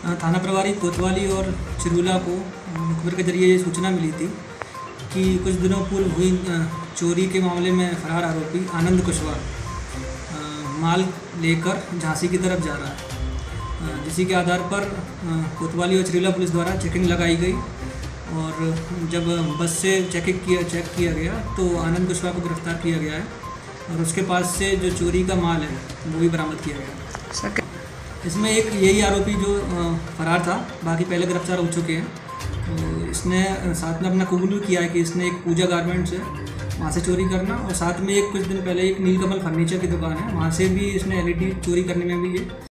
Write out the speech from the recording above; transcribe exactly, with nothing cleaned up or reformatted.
थाना प्रभारी कोतवाली और चिरूला को मुखबिर के जरिए ये सूचना मिली थी कि कुछ दिनों पूर्व हुई चोरी के मामले में फरार आरोपी आनंद कुशवाहा माल लेकर झांसी की तरफ जा रहा है, जिसी के आधार पर कोतवाली और चिरूला पुलिस द्वारा चेकिंग लगाई गई और जब बस से चेकिंग किया चेक किया गया तो आनंद कुशवाहा को गिरफ्तार किया गया है और उसके पास से जो चोरी का माल है वो भी बरामद किया गया। इसमें एक यही आरोपी जो फरार था, बाकी पहले गिरफ्तार हो चुके हैं। तो इसने साथ में अपना कबूल किया है कि इसने एक पूजा गारमेंट्स है वहाँ से चोरी करना, और साथ में एक कुछ दिन पहले एक नीलकमल फर्नीचर की दुकान है वहाँ से भी इसने एलईडी चोरी करने में भी ये